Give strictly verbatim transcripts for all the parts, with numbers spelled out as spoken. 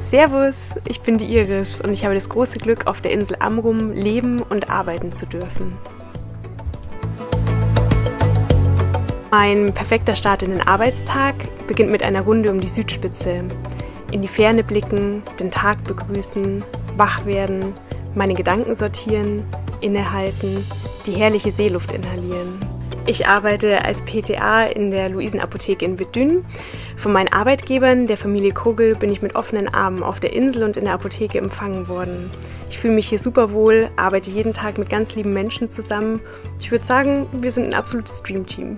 Servus, ich bin die Iris und ich habe das große Glück, auf der Insel Amrum leben und arbeiten zu dürfen. Mein perfekter Start in den Arbeitstag beginnt mit einer Runde um die Südspitze. In die Ferne blicken, den Tag begrüßen, wach werden, meine Gedanken sortieren, innehalten, die herrliche Seeluft inhalieren. Ich arbeite als P T A in der Luisenapotheke in Bethune. Von meinen Arbeitgebern, der Familie Kogel, bin ich mit offenen Armen auf der Insel und in der Apotheke empfangen worden. Ich fühle mich hier super wohl, arbeite jeden Tag mit ganz lieben Menschen zusammen. Ich würde sagen, wir sind ein absolutes Dreamteam.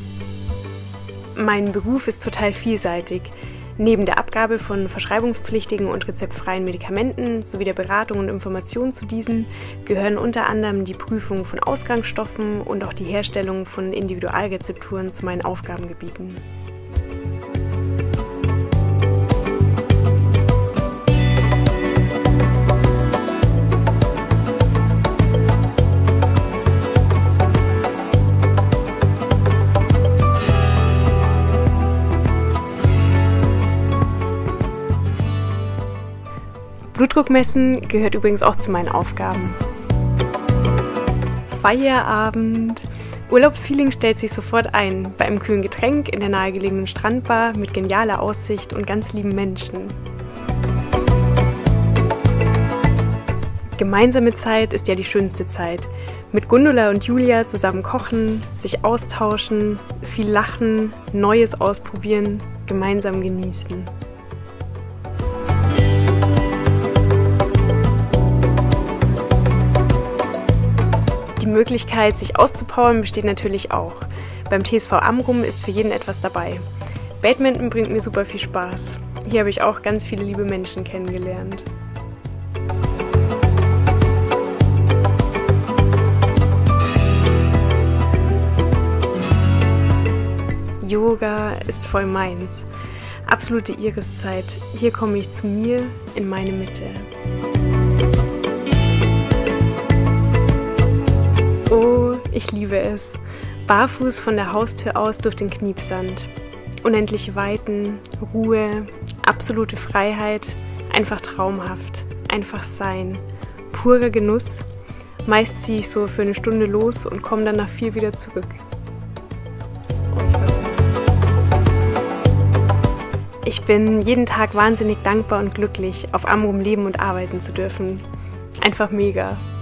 Mein Beruf ist total vielseitig. Neben der Abgabe von verschreibungspflichtigen und rezeptfreien Medikamenten sowie der Beratung und Information zu diesen gehören unter anderem die Prüfung von Ausgangsstoffen und auch die Herstellung von Individualrezepturen zu meinen Aufgabengebieten. Blutdruck messen gehört übrigens auch zu meinen Aufgaben. Feierabend. Urlaubsfeeling stellt sich sofort ein, bei einem kühlen Getränk in der nahegelegenen Strandbar mit genialer Aussicht und ganz lieben Menschen. Gemeinsame Zeit ist ja die schönste Zeit. Mit Gundula und Julia zusammen kochen, sich austauschen, viel lachen, Neues ausprobieren, gemeinsam genießen. Die Möglichkeit, sich auszupowern, besteht natürlich auch. Beim T S V Amrum ist für jeden etwas dabei. Badminton bringt mir super viel Spaß. Hier habe ich auch ganz viele liebe Menschen kennengelernt. Yoga ist voll meins. Absolute Iriszeit. Hier komme ich zu mir, in meine Mitte. Oh, ich liebe es. Barfuß von der Haustür aus durch den Kniepsand. Unendliche Weiten, Ruhe, absolute Freiheit, einfach traumhaft, einfach sein, purer Genuss. Meist ziehe ich so für eine Stunde los und komme dann nach vier wieder zurück. Ich bin jeden Tag wahnsinnig dankbar und glücklich, auf Amrum leben und arbeiten zu dürfen. Einfach mega.